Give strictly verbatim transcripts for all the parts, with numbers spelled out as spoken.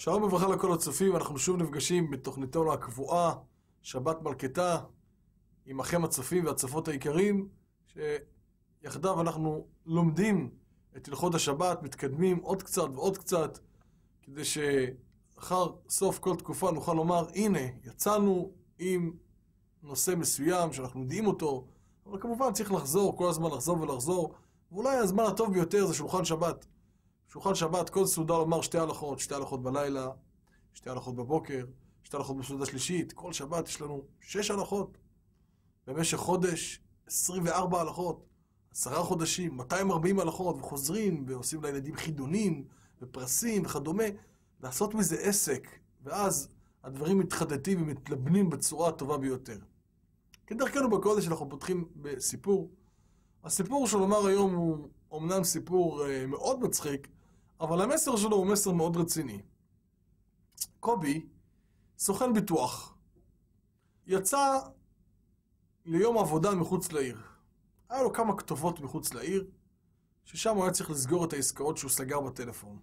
שלום וברכה לכל הצופים, אנחנו שוב נפגשים בתוכניתנו הקבועה, שבת מלכתה, עמכם הצופים והצופות העיקרים, שיחדיו אנחנו לומדים את הלכות השבת, מתקדמים עוד קצת ועוד קצת, כדי שאחר סוף כל תקופה נוכל לומר, הנה, יצאנו עם נושא מסוים שאנחנו יודעים אותו, אבל כמובן צריך לחזור, כל הזמן לחזור ולחזור, ואולי הזמן הטוב ביותר זה שולחן שבת. שולחן שבת, כל סעודה לומר שתי הלכות, שתי הלכות בלילה, שתי הלכות בבוקר, שתי הלכות בסעודה שלישית, כל שבת יש לנו שש הלכות. במשך חודש, עשרים וארבע הלכות, עשרה חודשים, מאתיים וארבעים הלכות, וחוזרים ועושים לילדים חידונים ופרסים וכדומה, לעשות מזה עסק, ואז הדברים מתחדדים ומתלבנים בצורה הטובה ביותר. כדרכנו בקודש אנחנו פותחים בסיפור. הסיפור של לומר היום הוא אומנם סיפור uh, מאוד מצחיק, אבל המסר שלו הוא מסר מאוד רציני. קובי, סוכן ביטוח, יצא ליום עבודה מחוץ לעיר. היה לו כמה כתובות מחוץ לעיר, ששם הוא היה צריך לסגור את העסקאות שהוא סגר בטלפון.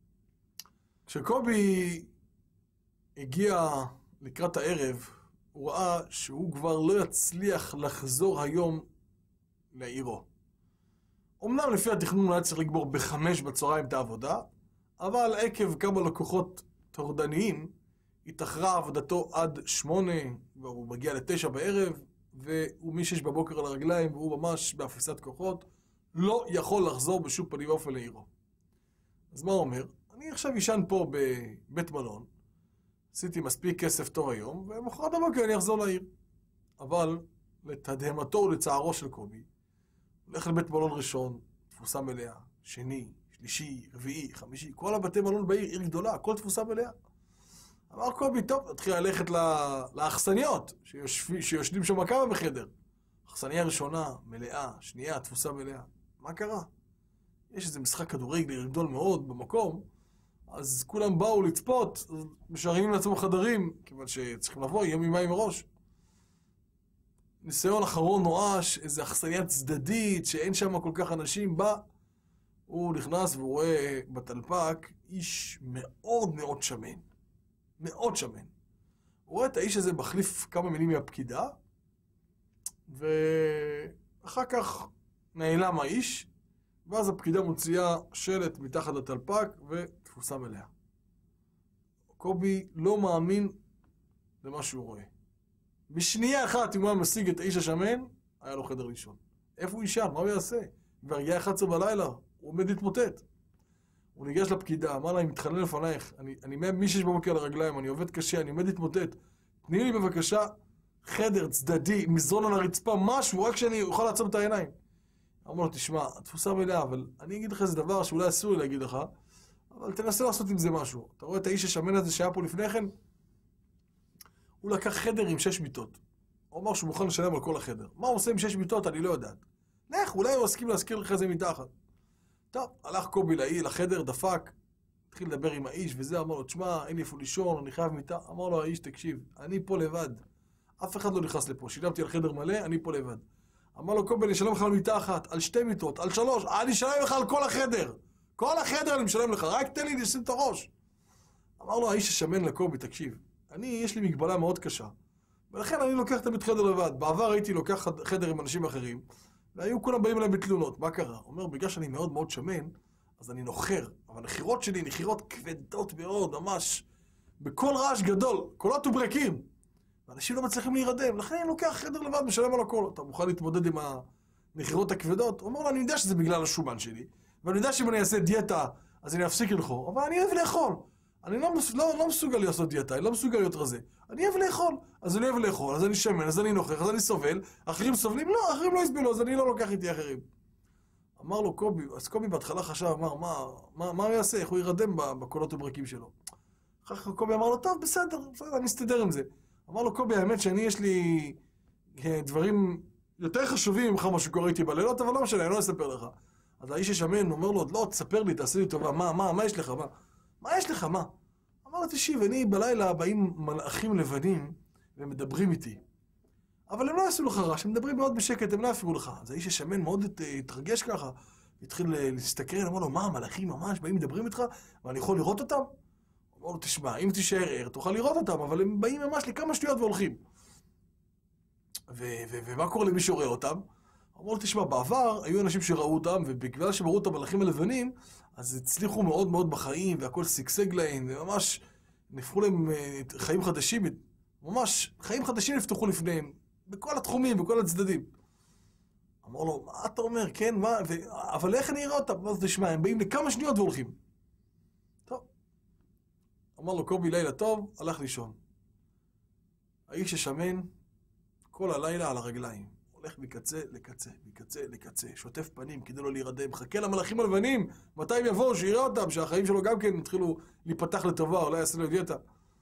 כשקובי הגיע לקראת הערב, הוא ראה שהוא כבר לא יצליח לחזור היום לעירו. אמנם לפי התכנון הוא היה צריך לגמור בחמש בצהריים את העבודה, אבל עקב כמה לקוחות טורדניים, התאחרה עבודתו עד שמונה, והוא מגיע לתשע בערב, והוא משש בבוקר על הרגליים, והוא ממש באפיסת כוחות, לא יכול לחזור בשום פנים ואופן לעירו. אז מה הוא אומר? אני עכשיו ישן פה בבית מלון, עשיתי מספיק כסף טוב היום, ומחרת הבוקר אני אחזור לעיר. אבל לתדהמתו ולצערו של קובי, הולך לבית מלון ראשון, תפוסה מלאה, שני, שלישי, רביעי, חמישי, כל הבתי מלון בעיר, עיר גדולה, הכל תפוסה מלאה. אמר קובי, טוב, נתחיל ללכת לאכסניות, שיושבים, שיושבים שם כמה בחדר. אכסניה ראשונה, מלאה, שנייה, תפוסה מלאה. מה קרה? יש איזה משחק כדורגל גדול מאוד במקום, אז כולם באו לצפות, משערים לעצמם חדרים, כיוון שצריכים לבוא יום יומיים מראש. ניסיון אחרון נואש, איזו אכסניה צדדית, שאין שם כל כך אנשים, בא, הוא נכנס והוא רואה בטלפק איש מאוד מאוד שמן. מאוד שמן. הוא רואה את האיש הזה מחליף כמה מילים מהפקידה, ואחר כך נעלם האיש, ואז הפקידה מוציאה שלט מתחת לטלפק ותפוסה מלאה. קובי לא מאמין למה שהוא רואה. בשנייה אחת, אם הוא היה משיג את האיש השמן, היה לו חדר לישון. איפה הוא ישן? מה הוא יעשה? והרגיעה אחת עשרה בלילה, הוא עומד להתמוטט. הוא ניגש לפקידה, אמר לה, אני מתחנן לפנייך, אני, אני משש בבוקר לרגליים, אני עובד קשה, אני עומד להתמוטט. תני לי בבקשה חדר צדדי, מזרון על הרצפה, משהו, רק שאני אוכל לעצום את העיניים. אמר לו, תשמע, התפוסה מלאה, אבל אני אגיד לך איזה דבר שאולי אסור לי להגיד לך, אבל תנסה לעשות עם זה משהו. אתה רואה את האיש השמן הזה שהיה פה לפני כן? הוא לקח חדר עם שש מיטות. הוא אמר שהוא מוכן לשלם על כל החדר. מה הוא עושה עם שש מיטות? אני לא יודעת. לך, אולי הוא הסכים להזכיר לך איזה מיטה אחת. טוב, הלך קובי לאי, לחדר, דפק, התחיל לדבר עם האיש וזה, אמר לו, תשמע, אין לי איפה לישון, אני חייב מיטה. אמר לו האיש, תקשיב, אני פה לבד. אף אחד לא נכנס לפה, שילמתי על חדר מלא, אני פה לבד. אמר לו, קובי, אני אשלם לך על מיטה אחת, על שתי מיטות, על שלוש, אני אשלם לך על כל החדר. כל החדר אני משלם לך, רק תן לי לשים את הראש. אמר לו האיש השמן לקובי, תקשיב, אני, יש לי מגבלה מאוד קשה, ולכן אני לוקח תמיד חדר לבד. בעבר הייתי לוקח חדר עם אנשים אחרים, והיו כולם באים אליי בתלונות. מה קרה? הוא אומר, בגלל שאני מאוד מאוד שמן, אז אני נוחר, אבל הנחירות שלי נחירות כבדות מאוד, ממש, בכל רעש גדול, קולות וברקים, ואנשים לא מצליחים להירדם, לכן אני לוקח חדר לבד, משלם על הכל. אתה מוכן להתמודד עם הנחירות הכבדות? הוא אומר לו, אני יודע שזה בגלל השומן שלי, ואני יודע שאם אני אעשה דיאטה, אז אני אפסיק ללחור, אבל אני אוהב לאכול. אני לא, לא, לא מסוגל לעשות דיאטה, אני לא מסוגל להיות רזה. אני אוהב לאכול, אז אני אוהב לאכול, אז אני שמן, אז אני נוכח, אז אני סובל. אחרים סובלים? לא, אחרים לא יסבלו, אז אני לא לוקח איתי אחרים. אמר לו קובי, אז קובי בהתחלה חשב, אמר, מה, מה, מה הוא יעשה? איך הוא ירדם בקולות וברקים שלו? אחר כך קובי אמר לו, טוב, בסדר, בסדר, אני אסתדר עם זה. אמר לו קובי, האמת שאני יש לי דברים יותר חשובים ממך מה שקורה איתי בלילות, אבל לא משנה, אני לא אספר לך. אז האיש השמן אומר לו, לא, תספר לי, תעשה לי טובה, מה, מה, מה יש לך, מה? מה יש לך, מה? אמר לו, תשיב, אני בלילה באים מלאכים לבנים ומדברים איתי. אבל הם לא יעשו לך רעש, הם מדברים מאוד בשקט, הם לא יפריעו לך. אז האיש השמן מאוד התרגש ככה, התחיל להסתכל, אמר לו, מה, המלאכים ממש באים מדברים איתך, ואני יכול לראות אותם? אמר לו, תשמע, אם תישאר ער, תוכל לראות אותם, אבל הם באים ממש לכמה שניות והולכים. ומה קורה למי שרואה אותם? אמרו לו, תשמע, בעבר היו אנשים שראו אותם, ובגלל שהם ראו את המלאכים הלבנים, אז הצליחו מאוד מאוד בחיים, והכל סגסג להם, וממש נפחו להם חיים חדשים, ממש חיים חדשים נפתחו לפניהם, בכל התחומים, בכל הצדדים. אמר לו, מה אתה אומר? כן, מה? ו... אבל איך אני אראה אותם? אז תשמע, הם באים לכמה שניות והולכים. טוב. אמר לו, קובי, לילה טוב, הלך לישון. האיש השמן, כל הלילה על הרגליים. הולך מקצה לקצה, מקצה לקצה, שוטף פנים כדי לא להירדם, חכה למלאכים הלבנים, מתי הם יבואו, שיראה אותם, שהחיים שלו גם כן התחילו להיפתח לטובה, אולי יעשה לו דיאטה.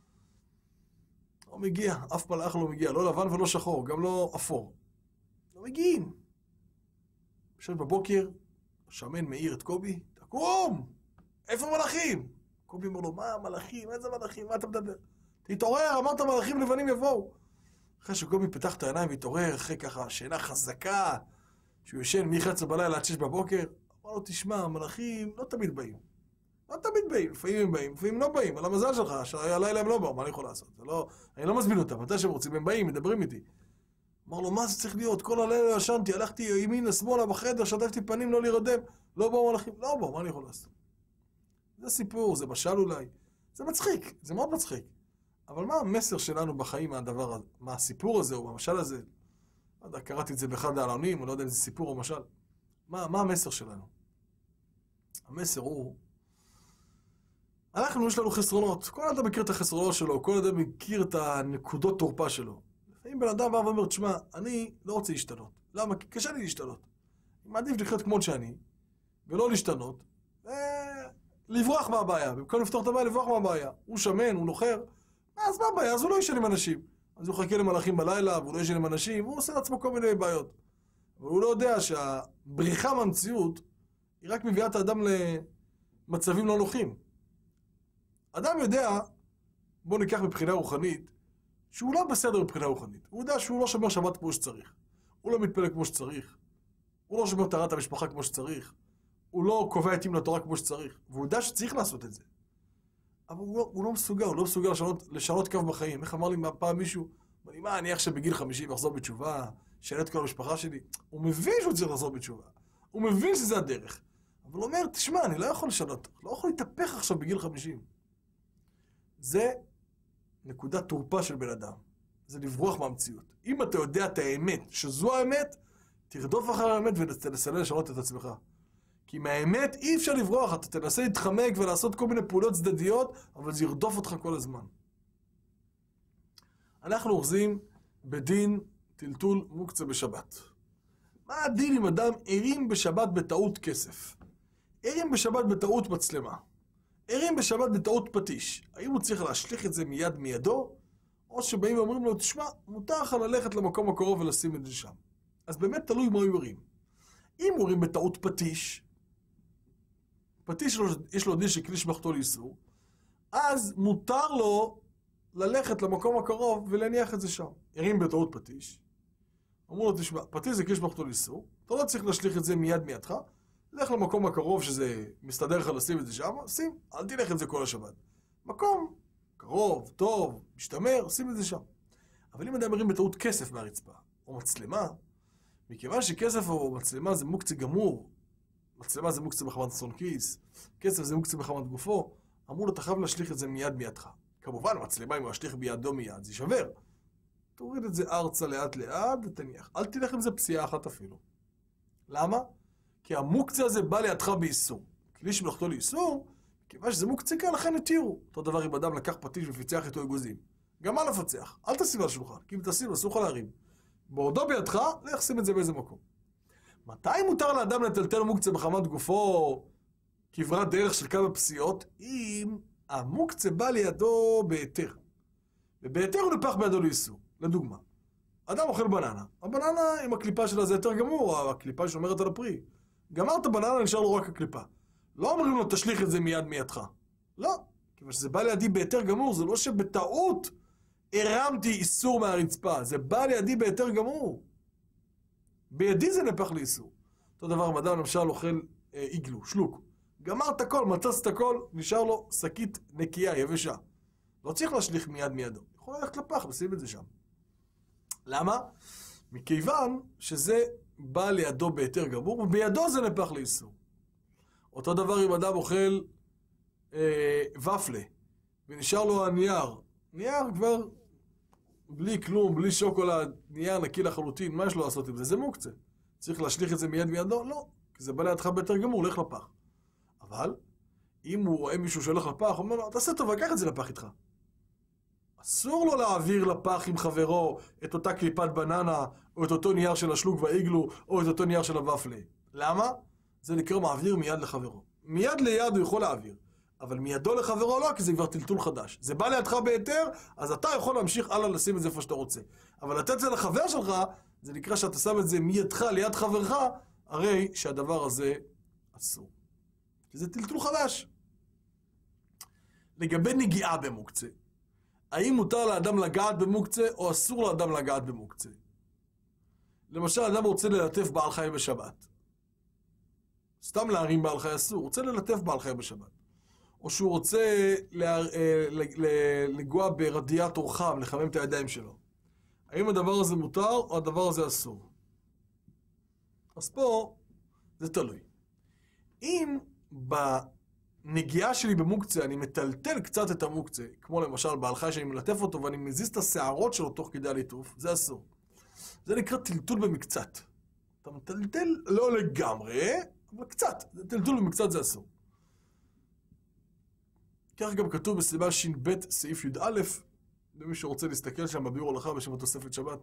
לא מגיע, אף מלאך לא מגיע, לא לבן ולא שחור, גם לא אפור. לא מגיעים. בשביל בבוקר, השמן מאיר את קובי, תקום! איפה מלאכים? קובי אומר לו, מה מלאכים? איזה מלאכים? מה אתה מדבר? תתעורר, אמרת מלאכים לבנים יבואו. אחרי שקובי פתח את העיניים והתעורר, אחרי ככה שינה חזקה, שהוא ישן מ-אחת עשרה בלילה עד שש בבוקר, אמר לו, תשמע, המלאכים לא תמיד באים. לא תמיד באים, לפעמים הם באים, לפעמים לא באים, על המזל שלך, שהלילה הם לא באו, מה אני יכול לעשות? לא, אני לא מזמין אותם, מתי שהם רוצים, הם באים, מדברים איתי. אמר לו, מה זה צריך להיות? כל הלילה ישנתי, הלכתי ימינה, שמאלה בחדר, שטפתי פנים, לא להירדם, לא באו מלאכים, לא באו, מה אני יכול לעשות? זה סיפור, זה משל אולי, זה מצחיק, זה מאוד מצחיק. אבל מה המסר שלנו בחיים מהדבר הזה, מה הסיפור הזה או במשל הזה? לא יודע, קראתי את זה באחד העלונים, או לא יודע אם זה סיפור או משל. מה, מה המסר שלנו? המסר הוא, אנחנו יש לנו חסרונות, כל אדם מכיר את החסרונות שלו, כל אדם מכיר את הנקודות תורפה שלו. לפעמים בן אדם בא ואומר, תשמע, אני לא רוצה להשתנות. למה? כי קשה לי להשתנות. אני מעדיף לחיות כמו שאני, ולא להשתנות, ולברוח מהבעיה. במקום לפתור את הבעיה, לברוח מהבעיה. הוא שמן, הוא נוחר, אז מה הבעיה? אז הוא לא ישן עם אנשים. אז הוא חכה למלאכים בלילה, והוא לא ישן עם אנשים, והוא עושה לעצמו כל מיני בעיות. אבל הוא לא יודע שהבריחה מהמציאות היא רק מביאה את האדם למצבים לא נוחים. אדם יודע, בוא ניקח מבחינה רוחנית, שהוא לא בסדר מבחינה רוחנית. הוא יודע שהוא לא שומר שבת כמו שצריך. הוא לא מתפלל כמו שצריך. הוא לא שומר טהרת המשפחה כמו שצריך. הוא לא קובע עתים לתורה כמו שצריך. והוא יודע שצריך לעשות את זה. אבל הוא לא, הוא לא מסוגל, הוא לא מסוגל לשנות, לשנות קו בחיים. איך אמר לי פעם מישהו, אמר לי, מה, אני עכשיו בגיל חמישים אחזור בתשובה, שאלה את כל המשפחה שלי? הוא מבין שהוא צריך לחזור בתשובה. הוא מבין שזה הדרך. אבל הוא אומר, תשמע, אני לא יכול לשנות, לא יכול להתהפך עכשיו בגיל חמישים. זה נקודת תורפה של בן אדם. זה לברוח מהמציאות. אם אתה יודע את האמת, שזו האמת, תרדוף אחר האמת ותנסה לשנות את עצמך. כי מהאמת אי אפשר לברוח, אתה תנסה להתחמק ולעשות כל מיני פעולות צדדיות, אבל זה ירדוף אותך כל הזמן. אנחנו אוחזים בדין טלטול מוקצה בשבת. מה הדין אם אדם ערים בשבת בטעות כסף? ערים בשבת בטעות מצלמה. ערים בשבת בטעות פטיש. האם הוא צריך להשליך את זה מיד מידו? או שבאים ואומרים לו, תשמע, מותר לך ללכת למקום הקרוב ולשים את זה שם. אז באמת תלוי מה הוא ערים. אם הוא ערים בטעות פטיש, פטיש יש לו דין שכלי שבחתו לאיסור, אז מותר לו ללכת למקום הקרוב ולהניח את זה שם. ערים בטעות פטיש. אמרו לו, תשמע, פטיש זה כלי שבחתו לאיסור, אתה לא צריך להשליך את זה מיד מידך, לך למקום הקרוב שזה מסתדר לך לשים את זה שם, שים, אל תלך את זה כל השבת. מקום קרוב, טוב, משתמר, שים את זה שם. אבל אם אדם מרים בטעות כסף מהרצפה, או מצלמה, מכיוון שכסף או מצלמה זה מוקצה גמור, מצלמה זה מוקצה בחמת צאן כיס, כסף זה מוקצה בחמת גופו, אמרו לו, אתה חייב להשליך את זה מיד מידך. כמובן, מצלמה אם הוא ישליך בידו מיד, זה יישבר. תוריד את זה ארצה לאט לאט ותניח. אל תלך עם זה פסיעה אחת אפילו. למה? כי המוקצה הזה בא לידך באיסור. כלי שמלאכתו לאיסור, כיוון שזה מוקצה כאן, לכן התירו. אותו דבר אם אדם לקח פטיש ופיצח איתו אגוזים. גם מה לפצח? אל תשים על שולחן, כי אם תשים, אסור לך להרים. בעודו בידך, לך שים את זה באיזה מקום. מתי מותר לאדם לטלטל מוקצה בחמת גופו כברת דרך של כמה פסיעות? אם המוקצה בא לידו בהיתר. ובהיתר הוא נפח בידו לאיסור. לדוגמה, אדם אוכל בננה. הבננה עם הקליפה שלה זה יותר גמור, הקליפה שומרת על הפרי. גמרת בננה, נשאר לו רק הקליפה. לא אומרים לו, תשליך את זה מיד מידך. לא, כיוון שזה בא לידי בהיתר גמור, זה לא שבטעות הרמתי איסור מהרצפה, זה בא לידי בהיתר גמור. בידי זה נפח לאיסור. אותו דבר, אם אדם למשל אוכל אה, איגלו, שלוק. גמר את הכל, מצץ את הכל, נשאר לו שקית נקייה, יבשה. לא צריך להשליך מיד מידו. יכול ללכת לפח, לשים את זה שם. למה? מכיוון שזה בא לידו בהיתר גמור, ובידו זה נהפך לאיסור. אותו דבר אם אדם אוכל אה, ופלה, ונשאר לו הנייר. נייר כבר בלי כלום, בלי שוקולד, נייר נקי לחלוטין, מה יש לו לעשות עם זה? זה מוקצה. צריך להשליך את זה מיד מידו? לא, כי זה בא לידך בהיתר גמור, לך לפח. אבל, אם הוא רואה מישהו שהולך לפח, הוא אומר לו, תעשה טוב, קח את זה לפח איתך. אסור לו להעביר לפח עם חברו את אותה קליפת בננה, או את אותו נייר של השלוק והאיגלו, או את אותו נייר של הוופלה. למה? זה נקרא מעביר מיד לחברו. מיד ליד הוא יכול להעביר, אבל מידו לחברו לא, כי זה כבר טלטול חדש. זה בא לידך בהיתר, אז אתה יכול להמשיך הלאה לשים את זה איפה שאתה רוצה. אבל לתת את זה לחבר שלך, זה נקרא שאתה שם את זה מידך ליד חברך, הרי שהדבר הזה אסור. כי זה טלטול חדש. לגבי נגיעה במוקצה, האם מותר לאדם לגעת במוקצה, או אסור לאדם לגעת במוקצה? למשל, אדם רוצה ללטף בעל חי בשבת. סתם להרים בעל חי אסור, רוצה ללטף בעל חי בשבת. או שהוא רוצה לגוע ברדיאטור חם, לחמם את הידיים שלו. האם הדבר הזה מותר, או הדבר הזה אסור? אז פה, זה תלוי. אם בנגיעה שלי במוקצה, אני מטלטל קצת את המוקצה, כמו למשל בעל חי שאני מלטף אותו, ואני מזיז את השערות שלו תוך כדי הליטוף, זה אסור. זה נקרא טלטול במקצת. אתה מטלטל לא לגמרי, אבל קצת. טלטול במקצת זה אסור. כך גם כתוב בסימן ש"ב סעיף י"א, למי שרוצה להסתכל שם בביאור הלכה בשם התוספת שבת.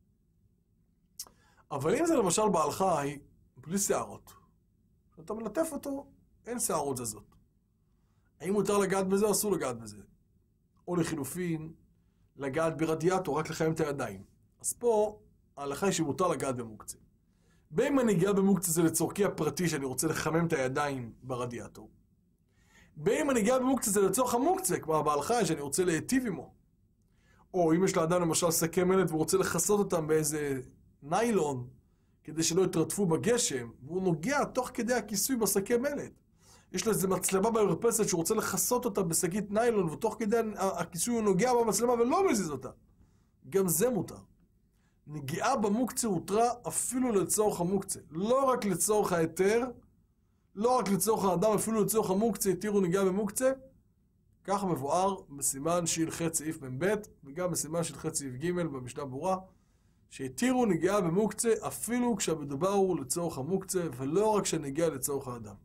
אבל אם זה למשל בעל חי, בלי שערות, אתה מלטף אותו, אין שערות זזות. האם מותר לגעת בזה או אסור לגעת בזה? או לחילופין, לגעת ברדיאטור, רק לחמם את הידיים. אז פה, ההלכה היא שמותר לגעת במוקצה. בין הנגיעה במוקצה זה לצורכי הפרטי שאני רוצה לחמם את הידיים ברדיאטור. בין הנגיעה במוקצה זה לצורך המוקצה, כמו הבעל חי שאני רוצה להיטיב עמו. או אם יש לאדם למשל שקי מלט והוא רוצה לחסות אותם באיזה ניילון, כדי שלא יתרטפו בגשם, והוא נוגע תוך כדי הכיסוי בשקי מלט. יש לו איזה מצלמה במרפסת שהוא רוצה לחסות אותה בשקית ניילון, ותוך כדי הכיסוי הוא נוגע במצלמה ולא מזיז אותה. גם זה מותר. נגיעה במוקצה הותרה אפילו לצורך המוקצה. לא רק לצורך ההיתר, לא רק לצורך האדם, אפילו לצורך המוקצה, התירו נגיעה במוקצה. כך מבואר בסימן ש"ח סעיף מ"ב, וגם בסימן ש"ח סעיף ג' במשנה ברורה, שהתירו נגיעה במוקצה אפילו כשהמדובר הוא לצורך המוקצה, ולא רק כשנגיעה לצורך האדם.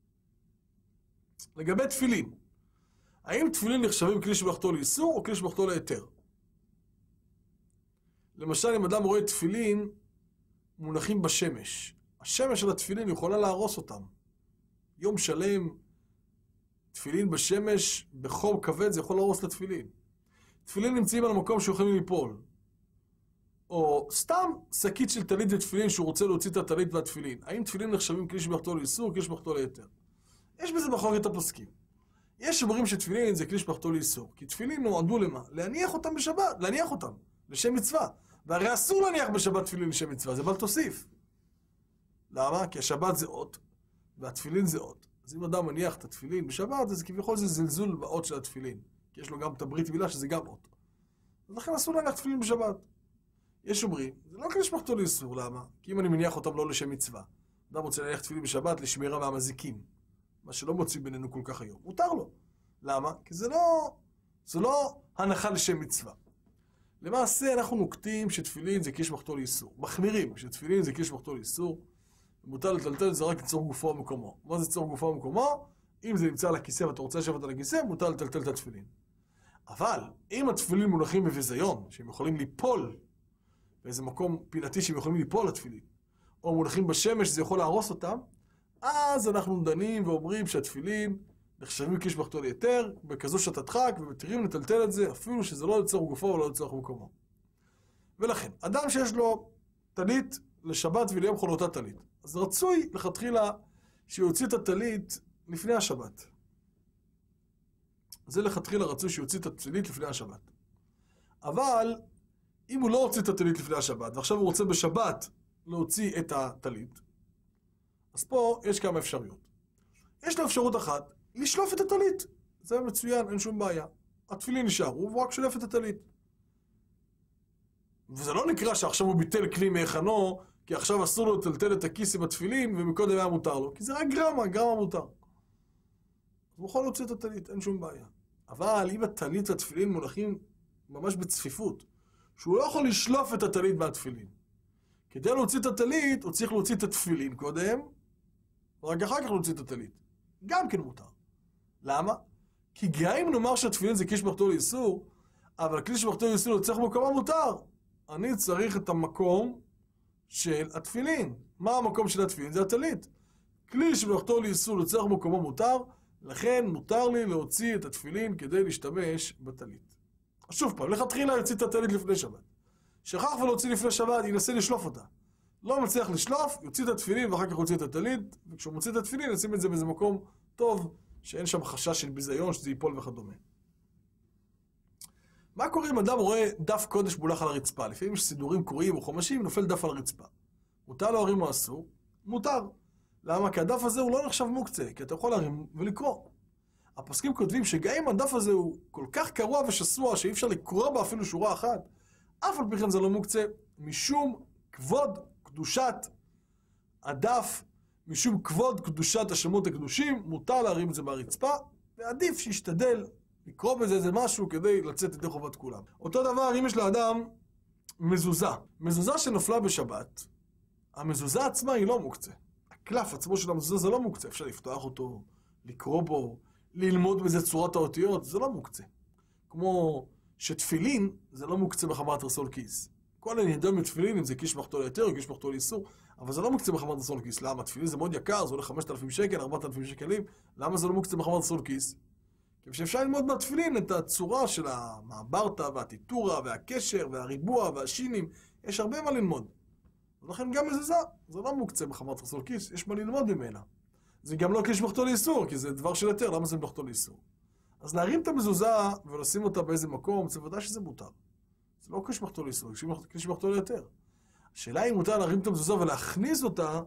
לגבי תפילין, האם תפילין נחשבים כלי שמלאכתו לאיסור או כלי שמלאכתו להיתר? למשל, אם אדם רואה תפילין מונחים בשמש, השמש של התפילין יכולה להרוס אותם. יום שלם, תפילין בשמש, בחום כבד, זה יכול להרוס את התפילין. תפילין נמצאים על המקום שיכולים ליפול. או סתם שקית של טלית ותפילין שהוא רוצה להוציא את הטלית והתפילין. האם תפילין נחשבים כלי שמלאכתו לאיסור או כלי שמלאכתו להיתר? יש בזה מחלוקת הפוסקים. יש שאומרים שתפילין זה כלי שמלאכתו לאיסור, כי תפילין נועדו למה? להניח אותם בשבת, להניח אותם, לשם מצווה. והרי אסור להניח בשבת תפילין לשם מצווה, זה בל תוסיף. למה? כי השבת זה אות, והתפילין זה אות. אז אם אדם מניח את התפילין בשבת, אז כביכול זה זלזול באות של התפילין. כי יש לו גם את הברית מילה שזה גם אות. אז לכן אסור להניח תפילין בשבת. יש אומרים, זה לא כלי שמלאכתו לאיסור, למה? כי אם אני מניח אותם לא לשם מצווה. אדם רוצה להניח תפילין בשבת לשמירה מהמזיקים. מה שלא מוצאים בינינו כל כך היום. מותר לו. למה? כי זה לא, זה לא הנחה לשם מצווה. למעשה אנחנו נוקטים שתפילין זה כלי שמלאכתו לאיסור. מחמירים שתפילין זה כלי שמלאכתו לאיסור. מותר לטלטל זה רק לצורך גופו ומקומו. מה זה צורך גופו ומקומו? אם זה נמצא על הכיסא ואתה רוצה לשבת על הכיסא, מותר לטלטל את התפילין. אבל אם התפילין מונחים בביזיון, שהם יכולים ליפול באיזה מקום פינתי שהם יכולים ליפול לתפילין, או מונחים בשמש שזה יכול להרוס אותם, אז אנחנו דנים ואומרים שהתפילין נחשבים כלי שמלאכתו להיתר, בכזו שתדחק, ומתירים לטלטל את זה, אפילו שזה לא לצורך גופו ולא לצורך מקומו. ולכן, אדם שיש לו טלית לשבת וליום חול אותה טלית, אז רצוי לכתחילה שיוציא את הטלית לפני השבת. זה לכתחילה רצוי שיוציא את הטלית לפני השבת. אבל אם הוא לא הוציא את הטלית לפני השבת, ועכשיו הוא רוצה בשבת להוציא את הטלית, אז פה יש כמה אפשרויות. יש לו אפשרות אחת, לשלוף את הטלית. זה מצוין, אין שום בעיה. התפילין נשארו, והוא רק שולף את הטלית. וזה לא נקרא שעכשיו הוא ביטל כלי מהיכנו, כי עכשיו אסור לו לטלטל את הכיס עם התפילין, ומקודם היה מותר לו. כי זה רק גרמה, גרמה מותר. הוא יכול להוציא את הטלית, אין שום בעיה. אבל אם הטלית והתפילין מונחים ממש בצפיפות, שהוא לא יכול לשלוף את הטלית מהתפילין. כדי להוציא את הטלית, הוא צריך להוציא את התפילין קודם, ורק אחר כך להוציא את הטלית. גם כן מותר. למה? כי גם אם נאמר שהתפילין זה כלי שמחתו לאיסור, אבל כלי שמחתו לאיסור לא צריך מקום המותר. אני צריך את המקום של התפילין. מה המקום של התפילין? זה הטלית. כלי שמחתו לאיסור לא צריך מקום המותר, לכן מותר לי להוציא את התפילין כדי להשתמש בטלית. שוב פעם, לכתחילה יוציא את הטלית לפני שבת. שכח ולהוציא לפני שבת, ינסה לשלוף אותה. לא מצליח לשלוף, יוציא את התפילין ואחר כך יוציא את הטלית, וכשהוא מוציא את התפילין, נשים את זה באיזה מקום טוב, שאין שם חשש של ביזיון, שזה ייפול וכדומה. מה קורה אם אדם רואה דף קודש מולך על הרצפה? לפעמים יש סידורים קרועים או חומשים, נופל דף על הרצפה. מותר להרים או אסור? מותר. למה? כי הדף הזה הוא לא נחשב מוקצה, כי אתה יכול להרים ולקרוא. הפוסקים כותבים שגם אם הדף הזה הוא כל כך קרוע ושסוע, שאי אפשר לקרוא בה אפילו שורה אחת, אף על פי כן זה לא מוקצה, משום כבוד קדושת הדף, משום כבוד קדושת השמות הקדושים, מותר להרים את זה מהרצפה, ועדיף שישתדל לקרוא בזה איזה משהו כדי לצאת ידי חובת כולם. אותו דבר אם יש לאדם מזוזה. מזוזה שנופלה בשבת, המזוזה עצמה היא לא מוקצה. הקלף עצמו של המזוזה זה לא מוקצה. אפשר לפתוח אותו, לקרוא בו, ללמוד בזה צורת האותיות, זה לא מוקצה. כמו שתפילין זה לא מוקצה בחמת רסול כיס. כל הנהדר מתפילין, אם זה כיש מחתול היתר או כיש מחתול איסור, אבל זה לא מוקצה בחמת רסול כיס. למה? תפילין זה מאוד יקר, זה עולה חמשת אלפים שקל, ארבעת אלפים שקלים. למה זה לא מוקצה בחמת רסול כיס? כי שאפשר ללמוד מהתפילין את הצורה של המעברתא והטיטורה והקשר והריבוע והשינים. יש הרבה מה ללמוד. ולכן גם מזוזה, זה לא מוקצה בחמת רסול כיס, יש מה ללמוד ממנה. זה גם לא כיש מחתול איסור, כי זה דבר של היתר, למה זה מחתול איסור? אז להרים את המזוזה ולשים אותה באיזה מקום, זה ודאי שזה מותר. זה לא כיש מחתול איסור, זה כיש מחתול היתר. השאלה היא מותר להרים את המזוזה ולהכניס אותה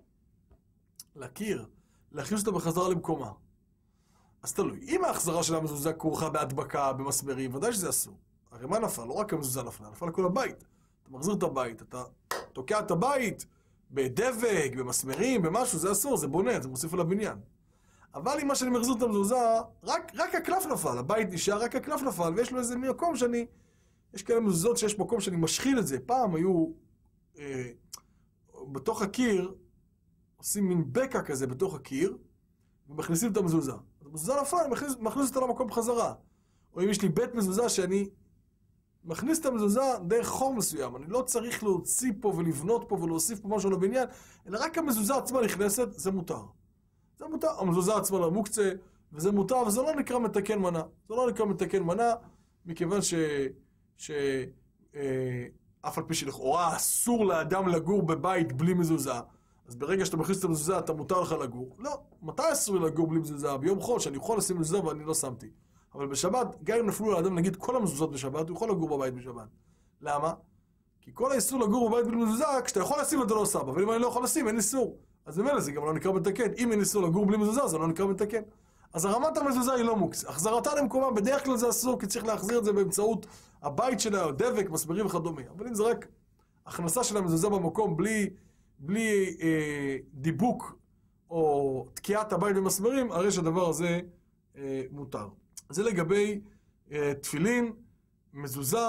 לקיר, להכניס אותה בחזרה למקומה. אז תלוי, אם ההחזרה של המזוזה כרוכה בהדבקה, במסמרים, ודאי שזה אסור. הרי מה נפל? לא רק המזוזה נפלה, נפל לכל הבית. אתה מחזיר את הבית, אתה תוקע את הבית בדבק, במסמרים, במשהו, זה אסור, זה בונה, זה מוסיף על הבניין. אבל אם מה שאני מחזיר את המזוזה, רק, רק הקלף נפל, הבית נשאר, רק הקלף נפל, ויש לו איזה מקום שאני, יש כאלה מזוזות שיש מקום שאני משחיל את זה. פעם היו, אה, בתוך הקיר, עושים מין בקע כזה בתוך הקיר, ומכניסים את המזוזה. המזוזה נפלה, אני מכניס, מכניס אותה למקום בחזרה. או אם יש לי בית מזוזה שאני מכניס את המזוזה דרך חור מסוים, אני לא צריך להוציא פה ולבנות פה ולהוסיף פה משהו לבניין, אלא רק המזוזה עצמה נכנסת, זה מותר. זה מותר, המזוזה עצמה לא מוקצה, וזה מותר, וזה לא נקרא מתקן מנה. זה לא נקרא מתקן מנה, מכיוון ש... ש... אה, אף על פי שלכאורה אסור לאדם לגור בבית בלי מזוזה, אז ברגע שאתה מכניס את המזוזה, אתה מותר לך לגור. לא, מתי אסור לגור בלי מזוזה? ביום חול, שאני יכול לשים מזוזה ואני לא שמתי. אבל בשבת, גם אם נפלו לאדם, נגיד כל המזוזות בשבת, הוא יכול לגור בבית בשבת. למה? כי כל האיסור לגור בבית בלי מזוזה, כשאתה יכול לשים אתה לא עושה בה, אבל אם אני לא יכול לשים, אין איסור. אז במילא זה גם לא נקרא מתקן. אם אין איסור לגור בלי מזוזה, זה לא נקרא מתקן. אז הרמת המזוזה היא לא מוקצה. החזרתה למקומה, בדרך כלל זה אסור, כי צריך להחזיר את זה באמצעות הבית שלה, דבק, מסמרים וכדומה. אבל אם זה רק הכנסה של המזוזה במקום בלי, בלי אה, דיבוק או תקיעת הבית במסמרים, הרי שהדבר הזה אה, מותר. זה לגבי אה, תפילין, מזוזה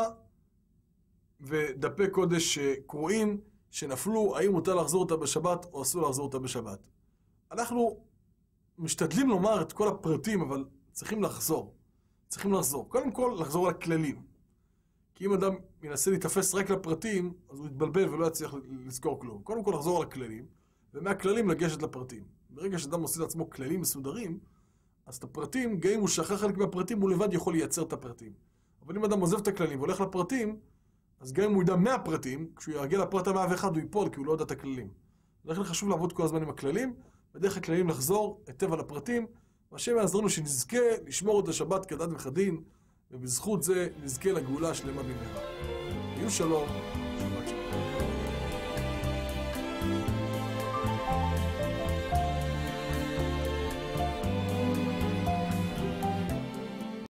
ודפי קודש קרועים שנפלו, האם מותר לחזור אותה בשבת או אסור לחזור אותה בשבת. אנחנו משתדלים לומר את כל הפרטים, אבל צריכים לחזור. צריכים לחזור. קודם כל, לחזור על הכללים. כי אם אדם ינסה להתאפס רק לפרטים, אז הוא יתבלבל ולא יצליח לזכור כלום. קודם כל, לחזור על הכללים, ומהכללים לגשת לפרטים. ברגע שאדם עושה לעצמו כללים מסודרים, אז את הפרטים, גם אם הוא שכח חלק מהפרטים, הוא לבד יכול לייצר את הפרטים. אבל אם אדם עוזב את הכללים והולך לפרטים, אז גם אם הוא ידע מהפרטים, כשהוא ירגיע לפרט ה-מאה ואחת הוא ייפול, כי הוא לא יודע את הכללים. לכן חשוב לעבוד כל הזמן עם הכללים, בדרך הכללים לחזור היטב על הפרטים, והשם יעזרנו שנזכה לשמור את השבת כדת וכדין, ובזכות זה נזכה לגאולה שלמה במהרה. יהיו שלום.